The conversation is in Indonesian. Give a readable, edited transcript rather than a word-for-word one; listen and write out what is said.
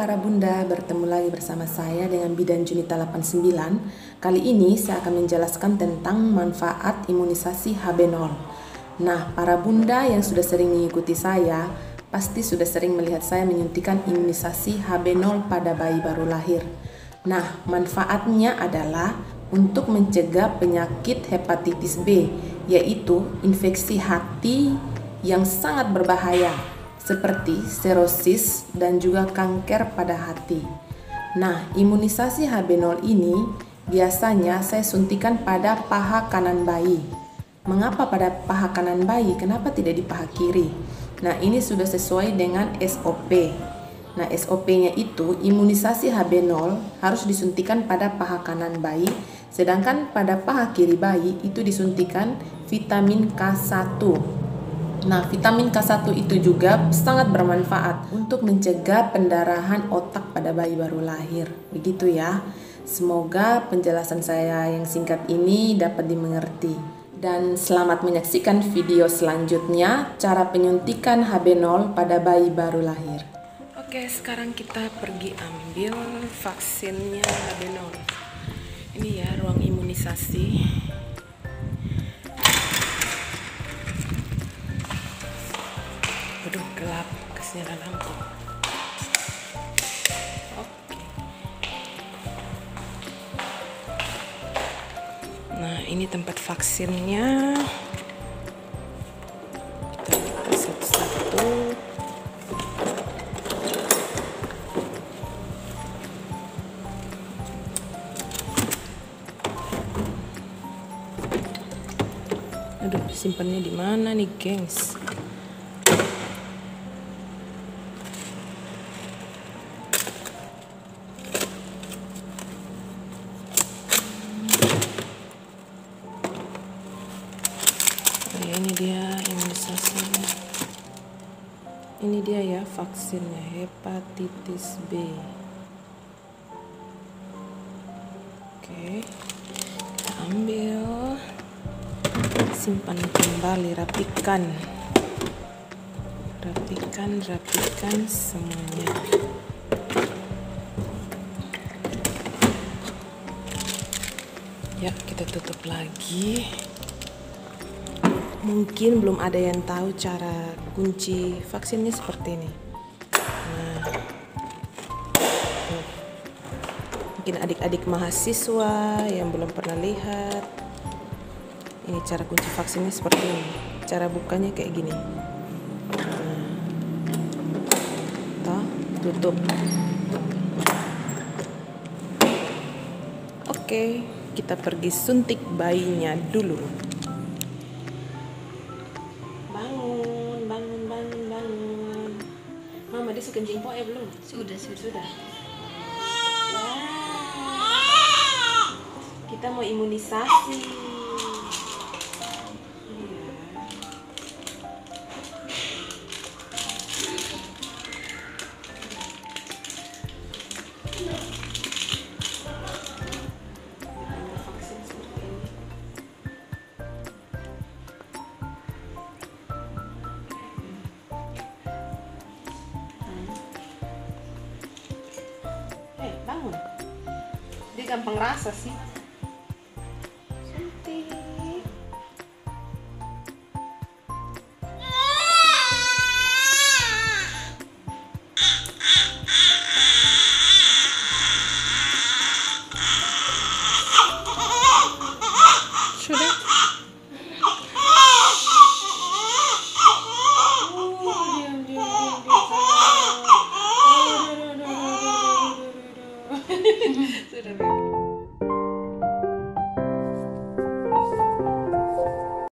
para bunda, bertemu lagi bersama saya dengan Bidan Junita 89. Kali ini saya akan menjelaskan tentang manfaat imunisasi HB0. Nah, para bunda yang sudah sering mengikuti saya, pasti sudah sering melihat saya menyuntikkan imunisasi HB0 pada bayi baru lahir. Nah, manfaatnya adalah untuk mencegah penyakit hepatitis B, yaitu infeksi hati yang sangat berbahaya, seperti serosis dan juga kanker pada hati. Nah, imunisasi HB0 ini biasanya saya suntikan pada paha kanan bayi. Mengapa pada paha kanan bayi? Kenapa tidak di paha kiri? Nah, ini sudah sesuai dengan SOP. Nah, SOP-nya itu imunisasi HB0 harus disuntikan pada paha kanan bayi, sedangkan pada paha kiri bayi itu disuntikan vitamin K1. Nah, vitamin K1 itu juga sangat bermanfaat untuk mencegah pendarahan otak pada bayi baru lahir. Begitu ya. Semoga penjelasan saya yang singkat ini dapat dimengerti. Dan selamat menyaksikan video selanjutnya, cara penyuntikan HB0 pada bayi baru lahir. Oke, sekarang kita pergi ambil vaksinnya HB0. Ini ya ruang imunisasi. Aduh, gelap, kesini lampu. Oke. Nah, ini tempat vaksinnya. Kita buka satu-satu. Aduh, simpannya di mana nih, gengs? Ini dia imunisasinya. Ini dia ya vaksinnya hepatitis B. Oke, kita ambil, simpan kembali, rapikan semuanya. Ya, kita tutup lagi. Mungkin belum ada yang tahu cara kunci vaksinnya seperti ini. Nah, mungkin adik-adik mahasiswa yang belum pernah lihat, ini cara kunci vaksinnya seperti ini. Cara bukanya kayak gini. Nah, tutup. Oke, kita pergi suntik bayinya dulu. Bangun. Mama, dia sekencing po belum? Sudah. Kita mau imunisasi. Bangun. Dia gampang rasa sih. Suntik. Sudah. Diam. Sudah, baby.